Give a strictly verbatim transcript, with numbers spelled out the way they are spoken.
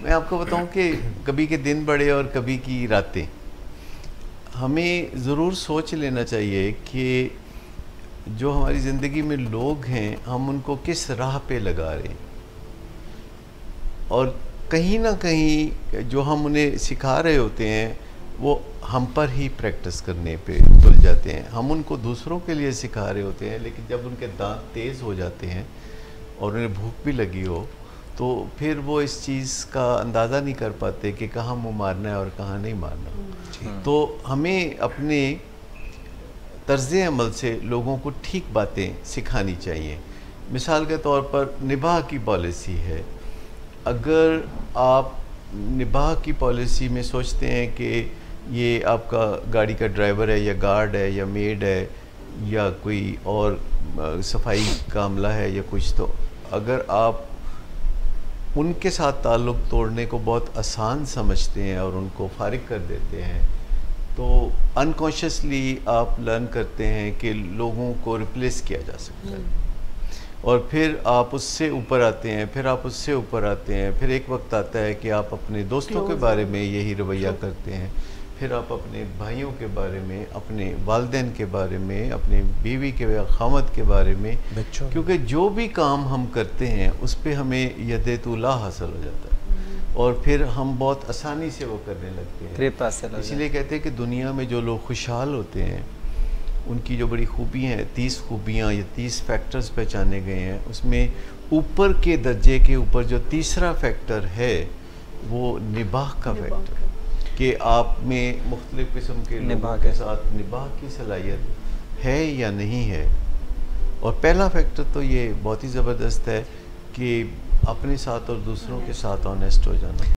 मैं आपको बताऊं कि कभी के दिन बड़े और कभी की रातें। हमें ज़रूर सोच लेना चाहिए कि जो हमारी ज़िंदगी में लोग हैं, हम उनको किस राह पे लगा रहे हैं, और कहीं ना कहीं जो हम उन्हें सिखा रहे होते हैं वो हम पर ही प्रैक्टिस करने पे भूल जाते हैं। हम उनको दूसरों के लिए सिखा रहे होते हैं, लेकिन जब उनके दांत तेज़ हो जाते हैं और उन्हें भूख भी लगी हो तो फिर वो इस चीज़ का अंदाज़ा नहीं कर पाते कि कहाँ मुँह मारना है और कहाँ नहीं मारना। तो हमें अपने तर्ज़ अमल से लोगों को ठीक बातें सिखानी चाहिए। मिसाल के तौर पर निबाह की पॉलिसी है। अगर आप निबाह की पॉलिसी में सोचते हैं कि ये आपका गाड़ी का ड्राइवर है या गार्ड है या मेड है या कोई और सफाई का अमला है या कुछ, तो अगर आप उनके साथ ताल्लुक़ तोड़ने को बहुत आसान समझते हैं और उनको फारिग कर देते हैं, तो अनकॉन्शियसली आप लर्न करते हैं कि लोगों को रिप्लेस किया जा सकता है, और फिर आप उससे ऊपर आते हैं, फिर आप उससे ऊपर आते हैं, फिर एक वक्त आता है कि आप अपने दोस्तों के बारे में यही रवैया करते हैं, फिर आप अपने भाइयों के बारे में, अपने वालिदैन के बारे में, अपने बीवी के या खामद के बारे में, क्योंकि जो भी काम हम करते हैं उस पर हमें यदेतुल्ला हासिल हो जाता है और फिर हम बहुत आसानी से वो करने लगते हैं। इसलिए कहते हैं कि दुनिया में जो लोग खुशहाल होते हैं उनकी जो बड़ी खूबी हैं, तीस खूबियाँ या तीस फैक्टर्स पहचाने गए हैं, उसमें ऊपर के दर्जे के ऊपर जो तीसरा फैक्टर है वो निबाह का फैक्टर, कि आप में मुख्तलिफ़ किस्म के लोगों के साथ निबाह की सलाहियत है या नहीं है। और पहला फैक्टर तो ये बहुत ही ज़बरदस्त है कि अपने साथ और दूसरों के साथ ऑनेस्ट हो जाना।